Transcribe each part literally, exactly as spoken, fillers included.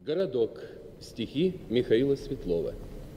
Городок. Стихи Михаила Светлова.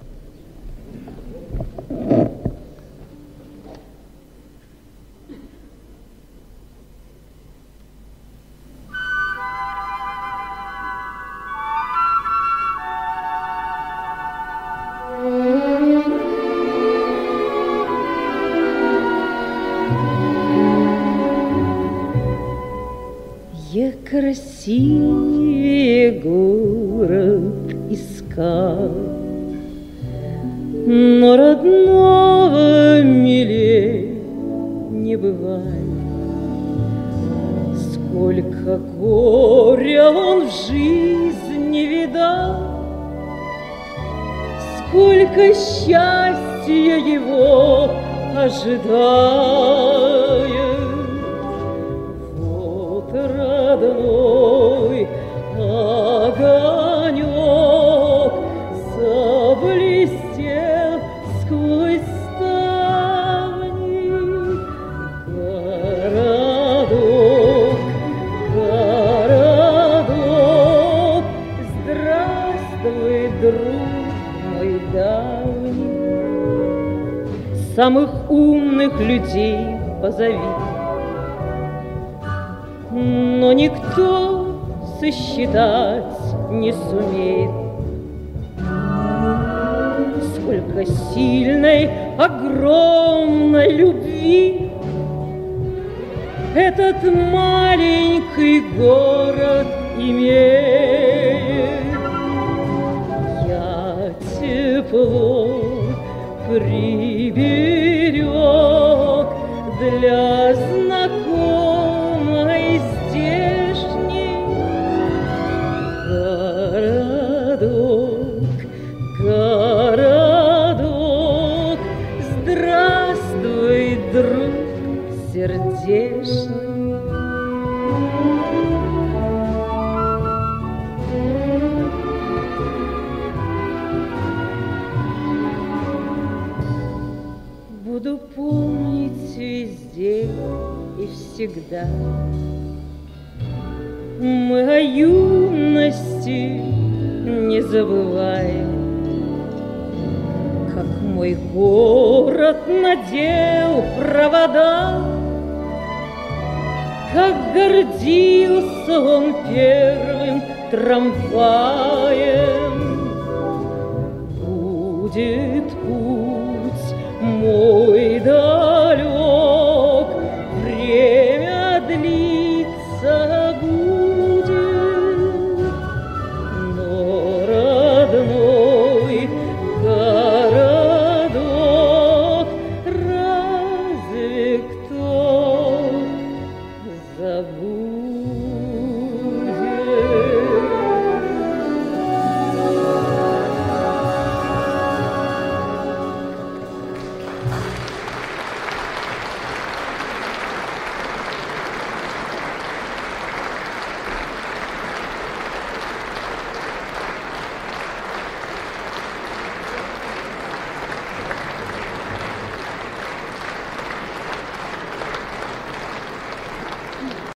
Я красивее город искал, но родного милей не бывает. Сколько горя он в жизни видал, сколько счастья его ожидает. Родной огонек заблестел сквозь ставни. Городок, городок, здравствуй, друг мой давний. Самых умных людей позови, но никто сосчитать не сумеет, сколько сильной, огромной любви этот маленький город имеет. Я тепло приберег для знакомых здешний. Городок, городок, здравствуй, друг сердечный. Буду помнить везде и всегда мы о юности не забываем, как мой город надел провода, как гордился он первым трамваем. Будет путь мой да